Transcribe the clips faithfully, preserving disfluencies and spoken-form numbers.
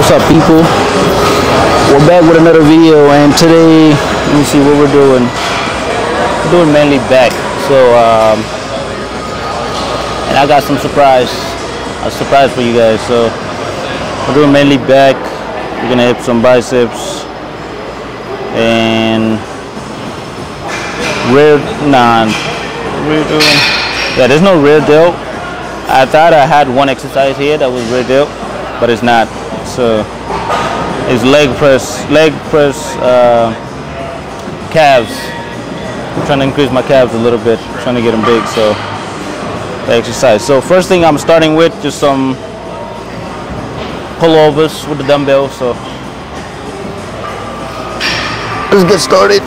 What's up, people? We're back with another video, and today, let me see what we're doing. We're doing mainly back. So, um, and I got some surprise, a surprise for you guys. So, we're doing mainly back. We're gonna hit some biceps and rear. Nah, rear doing. Yeah, there's no rear delt. I thought I had one exercise here that was rear delt, but it's not. So it's leg press, leg press, uh, calves. I'm trying to increase my calves a little bit, trying to get them big. So the exercise. So first thing I'm starting with just some pullovers with the dumbbells. So let's get started.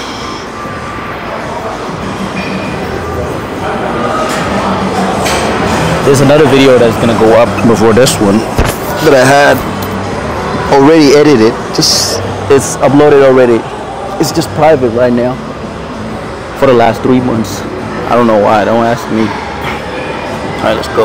There's another video that's gonna go up before this one that I had already edited. Just it's uploaded already. It's just private right now for the last three months. I don't know why. Don't ask me. All right, let's go.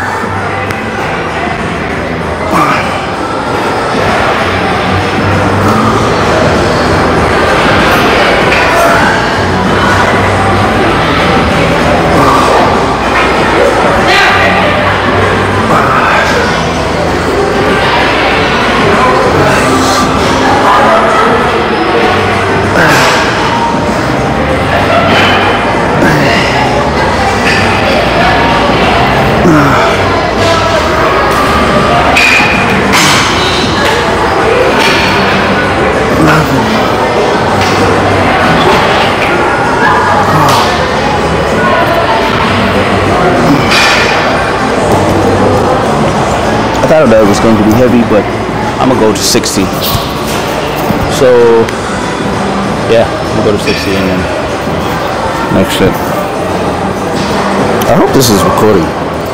I thought that it was going to be heavy, but I'm gonna go to sixty. So yeah, I'm gonna go to sixty and then next shit. I hope this is recording.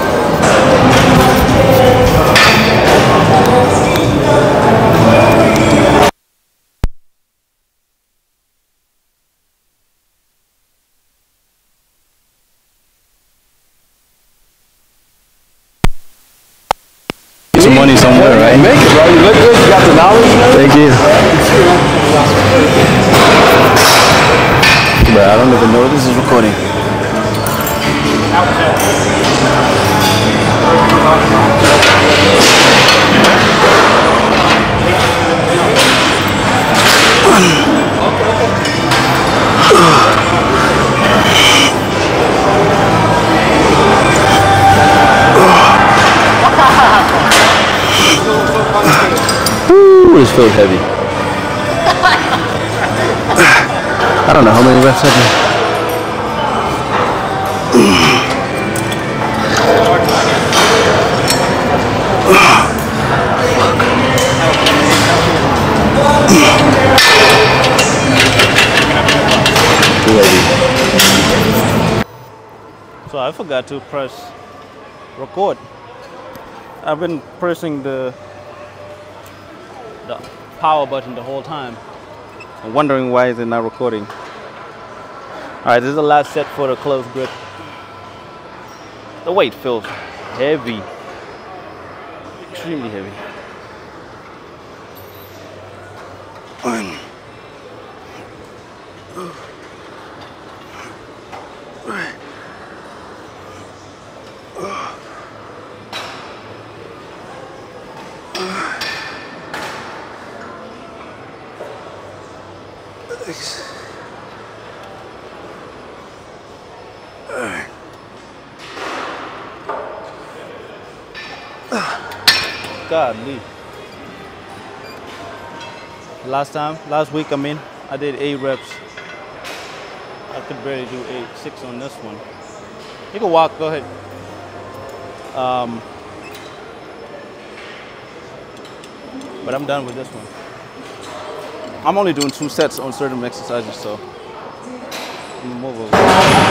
Some money somewhere, right? Make it, bro. You look good. You got the knowledge. Thank you. But I don't even know this is recording. Ooh, this feels heavy. I don't know how many reps I do. Too heavy. So I forgot to press record. I've been pressing the the power button the whole time. I'm wondering why is it not recording. Alright, this is the last set for the close grip. The weight feels heavy. Extremely heavy. One. Godly. Last time, last week, I mean, I did eight reps. I could barely do eight, six on this one. You can walk, go ahead. Um, but I'm done with this one. I'm only doing two sets on certain exercises, so I'm gonna move over.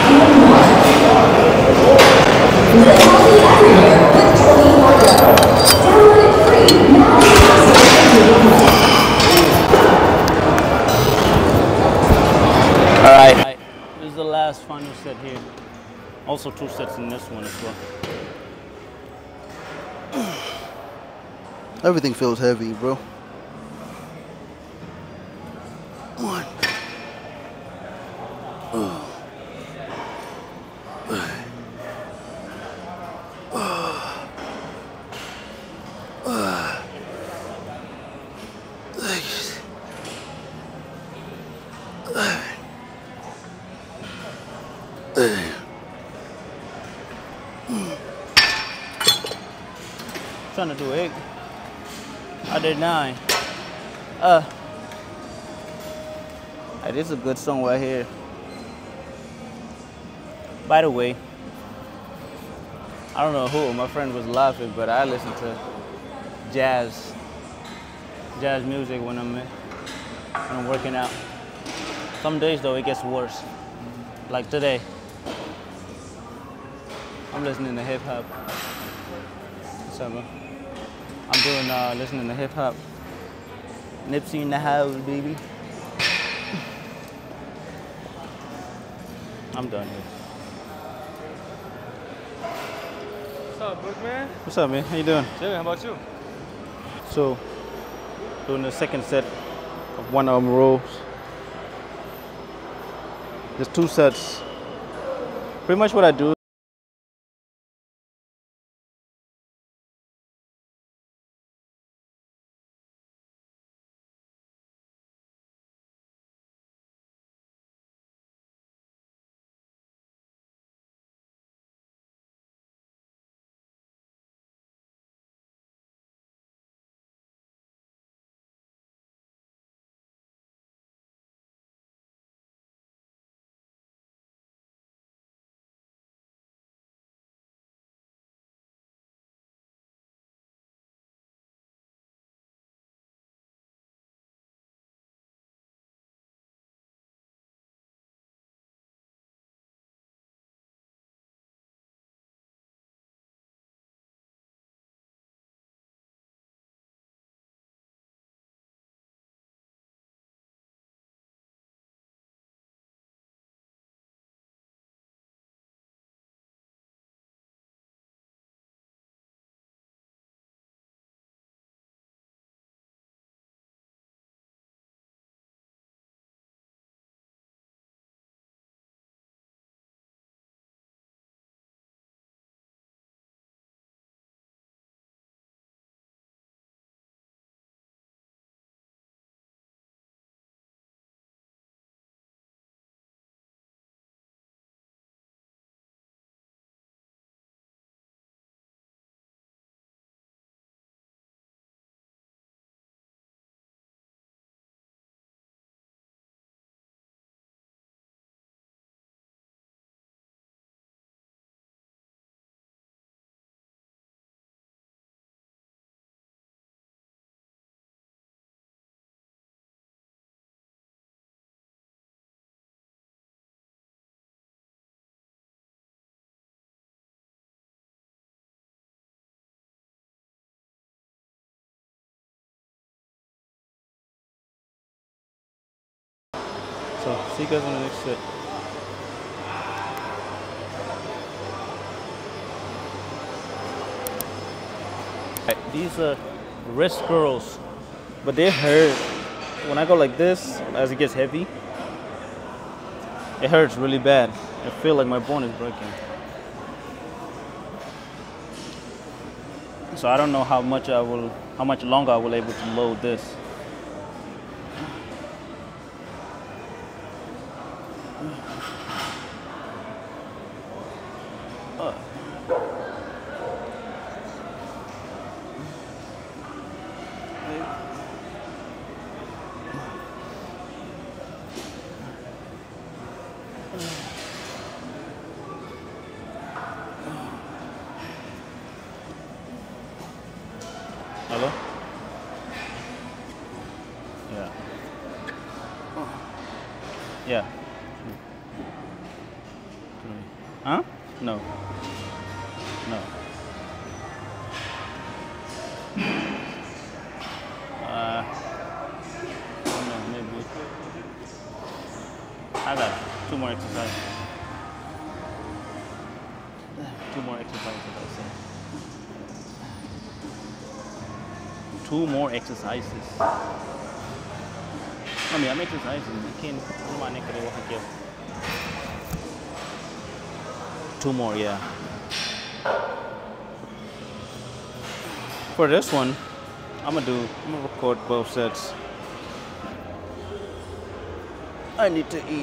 All right, this is the last final set here. Also two sets in this one as well. Everything feels heavy, bro. One. Oh. Trying to do eight. I did nine. Uh, hey, this is a good song right here. By the way, I don't know who, my friend was laughing, but I listen to jazz, jazz music when I'm, when I'm working out. Some days though, it gets worse. Like today, I'm listening to hip hop. What's up, man? I'm doing, uh, listening to hip hop. Nipsey in the house, baby. I'm done here. What's up, good man? What's up, man? How you doing? Good, how about you? So, doing the second set of one arm rows. There's two sets. Pretty much what I do. So, see you guys on the next set. Right, these are wrist curls, but they hurt. When I go like this, as it gets heavy, it hurts really bad. I feel like my bone is breaking. So I don't know how much I will, how much longer I will able to load this. Uh. Hello? Yeah. Yeah. Huh? No. No. Uh, I don't know, maybe. I got two more exercises. Two more exercises, I say. two more exercises. I mean, I'm exercising. I can't. Two more, yeah. For this one, I'm gonna do. I'm gonna record both sets. I need to eat.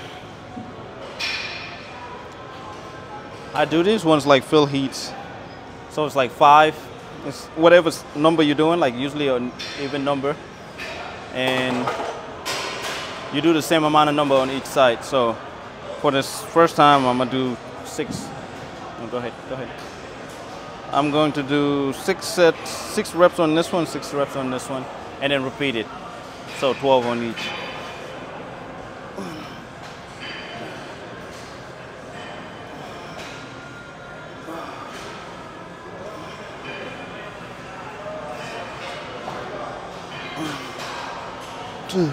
I do these ones like fill heats. So it's like five, it's whatever number you're doing, like usually an even number. And you do the same amount of number on each side. So for this first time, I'm gonna do six. Oh, go ahead, go ahead. I'm going to do six sets, six reps on this one, six reps on this one, and then repeat it. So twelve on each. Two.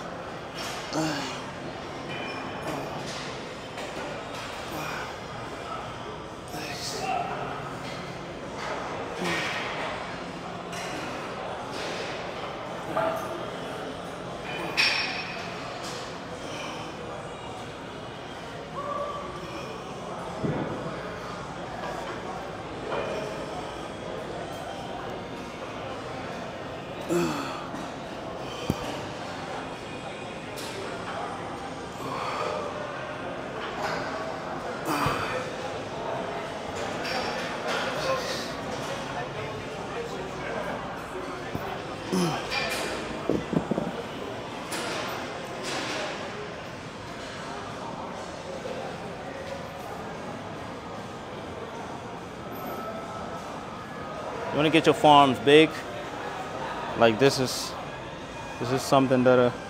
You want to get your forearms big. Like this is, this is something that uh,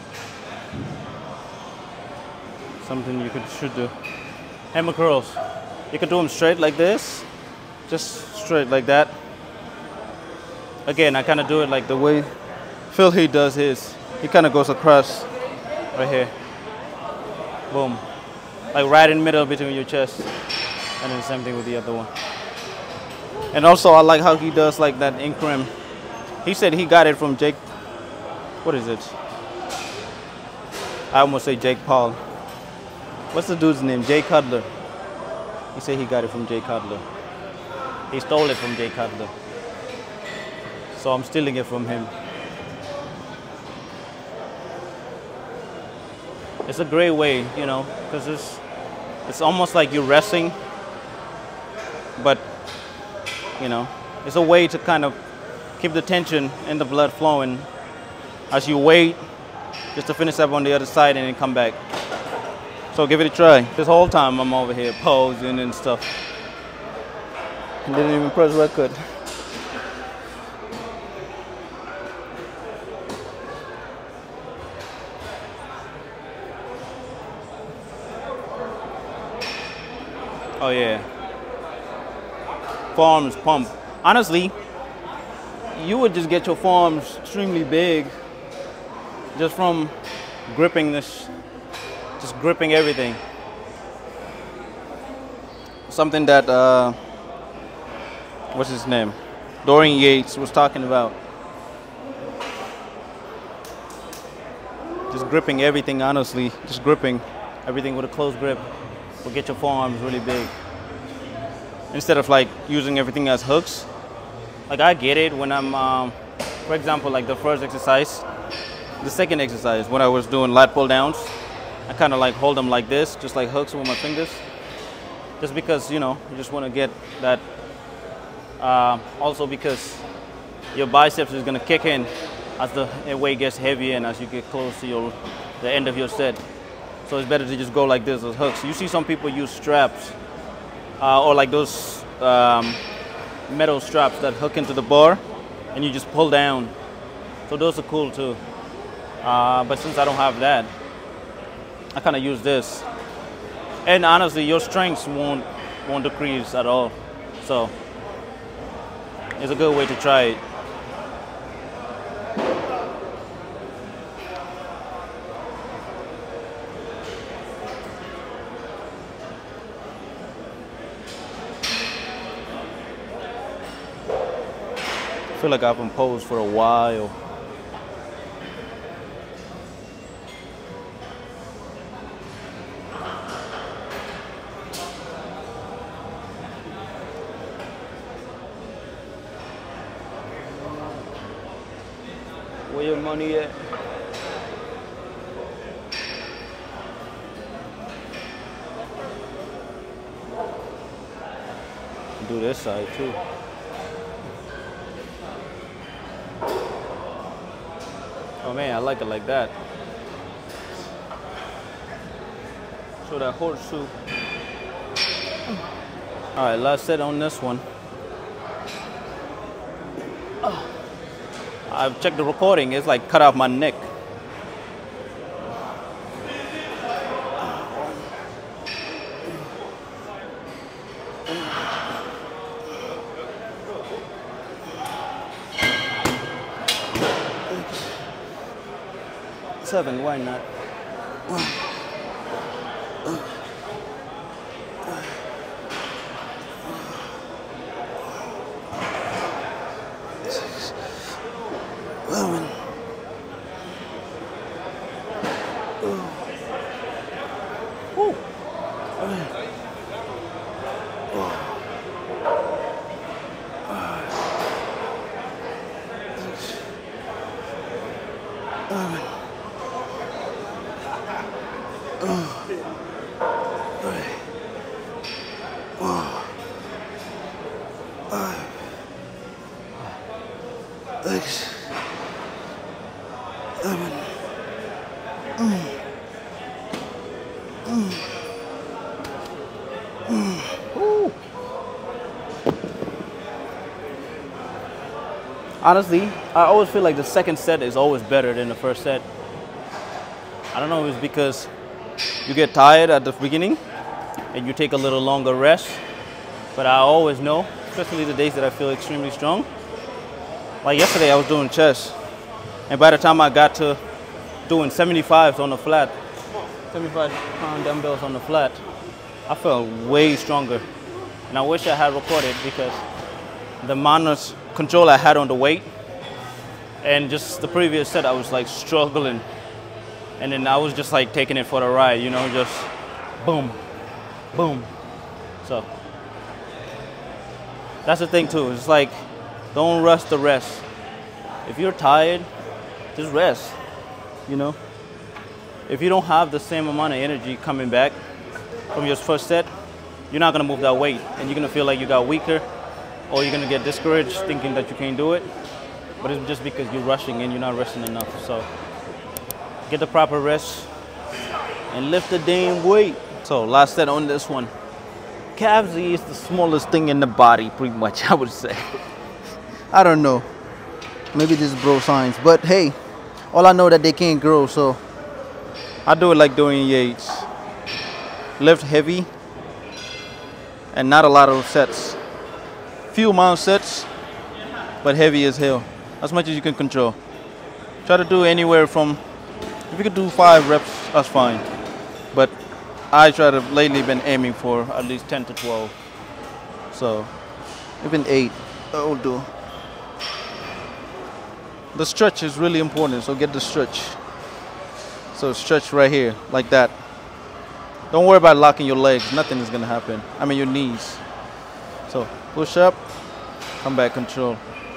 something you could should do. Hammer curls. You can do them straight like this, just straight like that. Again, I kind of do it like the way Phil he does his. He kind of goes across right here. Boom. Like right in the middle between your chest. And then same thing with the other one. And also I like how he does like that increment. He said he got it from Jake, what is it? I almost say Jake Paul. What's the dude's name? Jay Cutler. He said he got it from Jay Cutler. He stole it from Jay Cutler. So I'm stealing it from him. It's a great way, you know, because it's, it's almost like you're resting, but you know, it's a way to kind of keep the tension and the blood flowing as you wait just to finish up on the other side and then come back. So give it a try. This whole time I'm over here posing and stuff. I didn't even press record. Oh yeah. Forearms pump. Honestly, you would just get your forearms extremely big just from gripping this, just gripping everything. Something that, uh, what's his name? Dorian Yates was talking about. Just gripping everything, honestly, just gripping everything with a close grip will get your forearms really big. Instead of like using everything as hooks. Like I get it when I'm, um, for example, like the first exercise, the second exercise, when I was doing lat pull downs, I kind of like hold them like this, just like hooks with my fingers. Just because, you know, you just want to get that, uh, also because your biceps is going to kick in as the weight gets heavier and as you get close to your, the end of your set. So it's better to just go like this as hooks. You see some people use straps. Uh, or like those um, metal straps that hook into the bar and you just pull down. So those are cool too. Uh, but since I don't have that, I kind of use this. And honestly, your strengths won't, won't decrease at all. So it's a good way to try it. feel like I haven't posed for a while. Where your money at? Do this side too. Oh man, I like it like that. So that horseshoe. All right, last set on this one. I've checked the recording. It's like cut off my neck. Seven, why not? Honestly, I always feel like the second set is always better than the first set. I don't know if it's because you get tired at the beginning and you take a little longer rest, but I always know, especially the days that I feel extremely strong. Like yesterday I was doing chest, and by the time I got to doing seventy-fives on the flat, seventy-five pound dumbbells on the flat, I felt way stronger. And I wish I had recorded, because the amount of control I had on the weight, and just the previous set I was like struggling, and then I was just like taking it for the ride, you know, just boom, boom. So that's the thing too. It's like, don't rush the rest. If you're tired, just rest, you know. If you don't have the same amount of energy coming back from your first set, you're not gonna move that weight, and you're gonna feel like you got weaker, or you're gonna get discouraged thinking that you can't do it. But it's just because you're rushing and you're not resting enough. So get the proper rest and lift the damn weight. So last set on this one. Calves is the smallest thing in the body, pretty much, I would say. I don't know. Maybe this is bro science, but hey, all I know that they can't grow, so I do it like doing Yates. Lift heavy and not a lot of sets. Few amount of sets, but heavy as hell. As much as you can control. Try to do anywhere from, if you could do five reps, that's fine. But I try to, lately been aiming for at least ten to twelve. So, even eight, that will do. The stretch is really important, so get the stretch. So stretch right here, like that. Don't worry about locking your legs, nothing is gonna happen. I mean your knees. So push up, come back, control.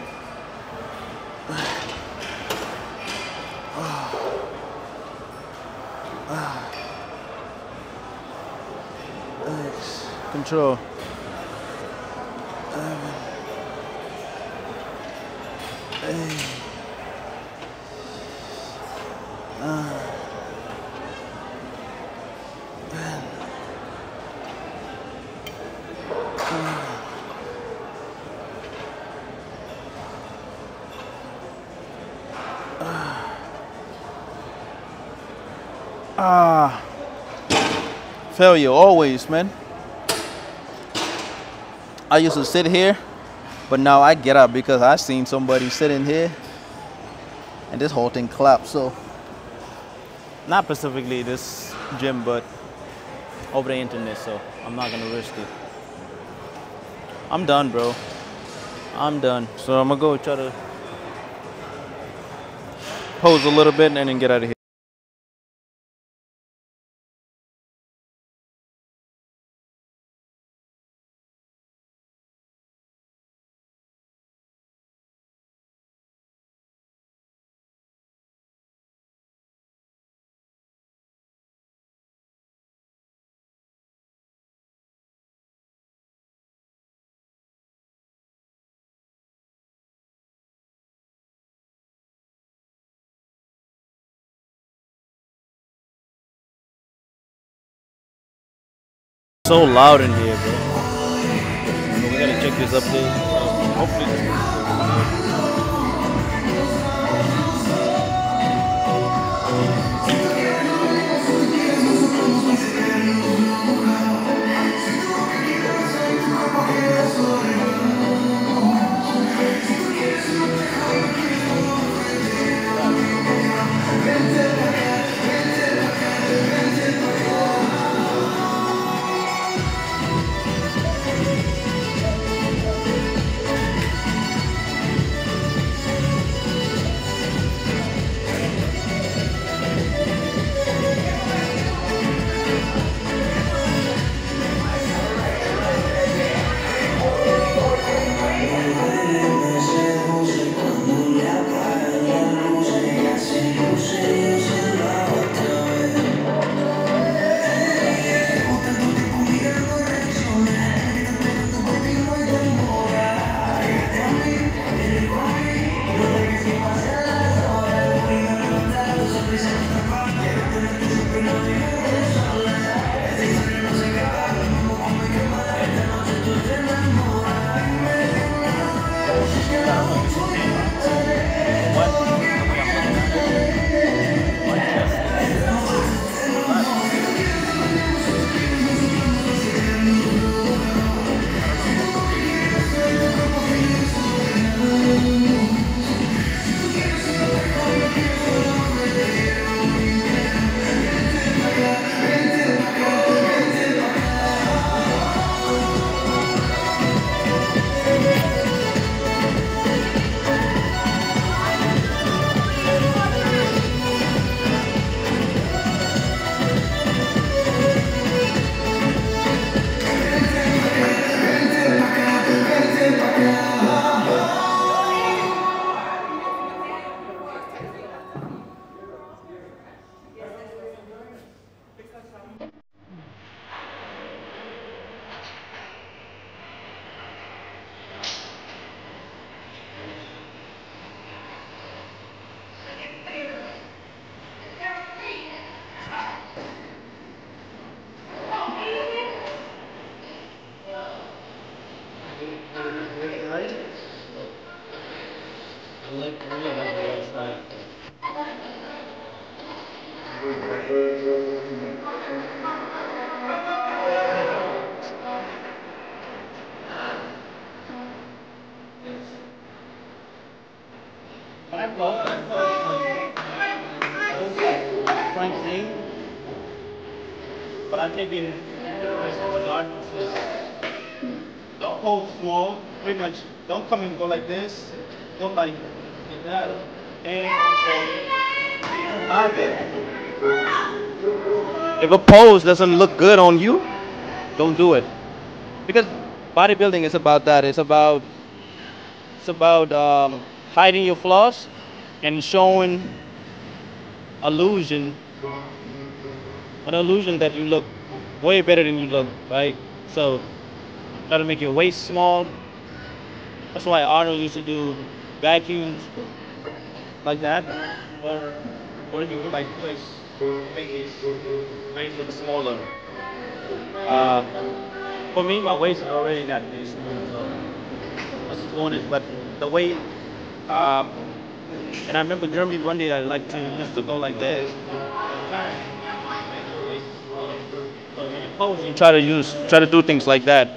Control. Ah, failure always, man. I used to sit here, but now I get up because I seen somebody sitting here and this whole thing collapsed. So not specifically this gym, but over the internet, so I'm not gonna risk it. I'm done, bro. I'm done. So I'm gonna go try to pose a little bit and then get out of here. So loud in here, bro. We gotta check this update. So hopefully this Frank name, but I think in God, don't hold small, pretty much don't come and go like this, don't like like that, and if a pose doesn't look good on you, don't do it. Because bodybuilding is about that. It's about it's about um, hiding your flaws and showing illusion, an illusion that you look way better than you look, right? So try to make your waist small. That's why Arnold used to do vacuums like that, or or you like place make it waist look smaller. Uh, for me, my waist is already not this, so I was doing it, but the way. Um, and I remember Germany one day I like to used to go like this. So when you pose, you try to use try to do things like that.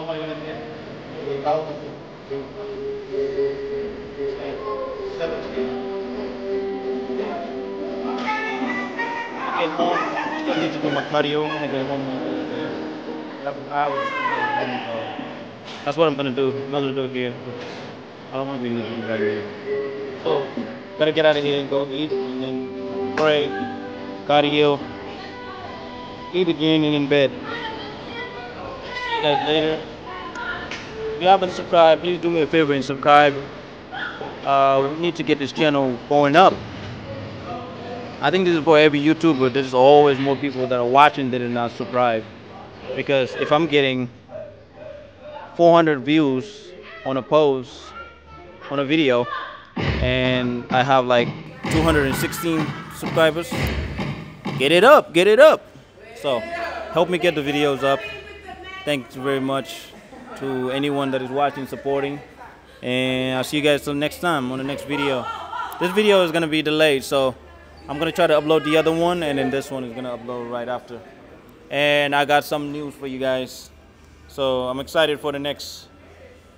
Get home, still need to do my cardio. I get home. eleven hours. That's what I'm gonna do. I'm gonna do here. I don't want to be looking right here. So, gotta get out of here and go eat, and then pray, cardio, eat again, and in bed. See you guys later. If you haven't subscribed, please do me a favor and subscribe. Uh, we need to get this channel going up. I think this is for every YouTuber. There's always more people that are watching that are not subscribed. Because if I'm getting four hundred views on a post, on a video, and I have like two hundred sixteen subscribers, get it up, get it up. So help me get the videos up. Thanks very much to anyone that is watching, supporting, and I'll see you guys till next time on the next video. This video is gonna be delayed, so I'm gonna try to upload the other one, and then this one is gonna upload right after. And I got some news for you guys, so I'm excited for the next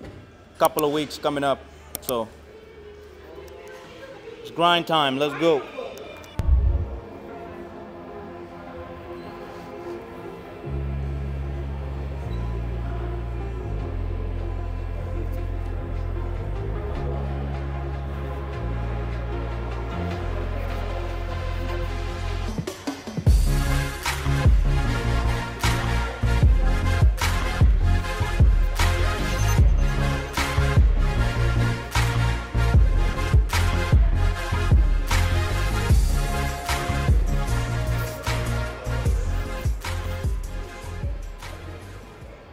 couple of weeks coming up. So it's grind time. Let's go.